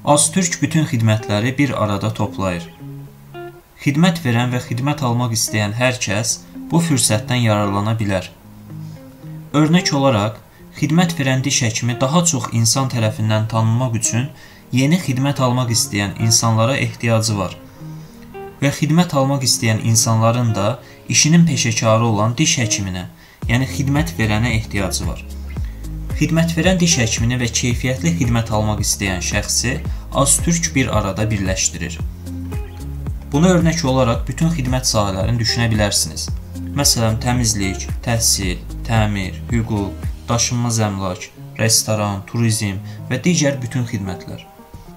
Aztürk bütün xidmətləri bir arada toplayır. Xidmət verən və xidmət almaq istəyən hər kəs bu fürsətdən yararlana bilər. Örnək olaraq, xidmət verən diş həkimi daha çox insan tərəfindən tanınmaq üçün yeni xidmət almaq istəyən insanlara ehtiyacı var və xidmət almaq istəyən insanların da işinin peşəkarı olan diş həkiminə, yəni xidmət verənə ehtiyacı var. Xidmət verən diş həkimini və keyfiyyətli xidmət almaq istəyən şəxsi Aztürk bir arada birləşdirir. Buna örnək olaraq bütün xidmət sahələrini düşünə bilərsiniz. Məsələn, təmizlik, təhsil, təmir, hüquq, daşınmaz əmlak, restoran, turizm və digər bütün xidmətlər.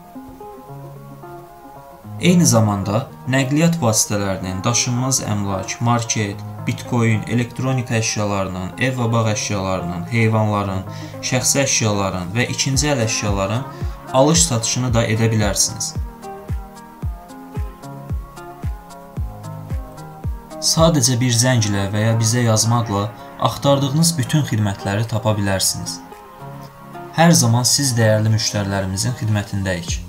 Eyni zamanda nəqliyyat vasitələrinin, daşınmaz əmlak, market, bitcoin, elektronika əşyalarının, ev və bağ əşyalarının, heyvanların, şəxsi əşyaların və ikinci əl əşyaların alış-satışını da edə bilərsiniz. Sadəcə bir zənglə və ya bizə yazmaqla axtardığınız bütün xidmətləri tapa bilərsiniz. Hər zaman siz dəyərli müştərilərimizin xidmətindəyik.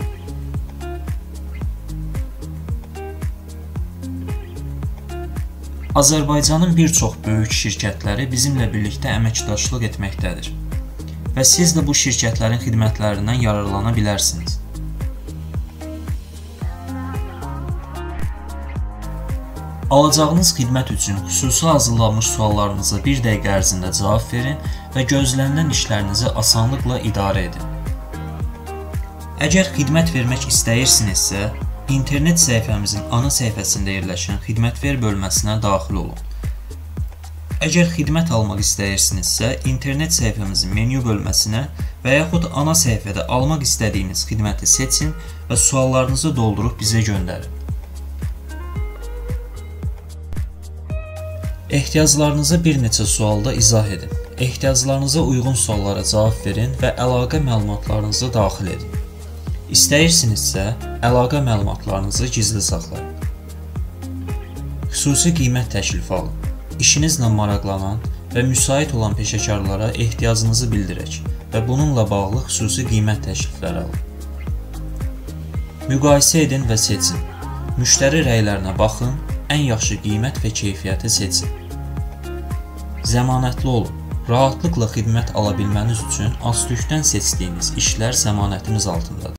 Azərbaycanın bir çox böyük şirkətləri bizimlə birlikdə əməkdaşlıq etməkdədir və siz də bu şirkətlərin xidmətlərindən yararlana bilərsiniz. Alacağınız xidmət üçün xüsusi hazırlanmış suallarınıza bir dəqiqə ərzində cavab verin və gözlənilən işlərinizi asanlıqla idarə edin. Əgər xidmət vermək istəyirsinizsə, İnternet səhifəmizin ana səhifəsində yerləşən xidmət ver bölməsinə daxil olun. Əgər xidmət almaq istəyirsinizsə, internet səhifəmizin menyu bölməsinə və yaxud ana səhifədə almaq istədiyiniz xidməti seçin və suallarınızı doldurub bizə göndərin. Ehtiyaclarınızı bir neçə sualda izah edin. Ehtiyaclarınıza uyğun suallara cavab verin və əlaqə məlumatlarınızı daxil edin. İstəyirsinizsə, əlaqə məlumatlarınızı gizli saxlayın. Xüsusi qiymət təklifi alın. İşinizlə maraqlanan və müsait olan peşəkarlara ehtiyacınızı bildirək və bununla bağlı xüsusi qiymət təklifləri alın. Müqayisə edin və seçin. Müştəri rəylərinə baxın, ən yaxşı qiymət və keyfiyyəti seçin. Zəmanətli olun. Rahatlıqla xidmət ala bilməniz üçün Aztürkdən seçdiyiniz işlər zəmanətimiz altındadır.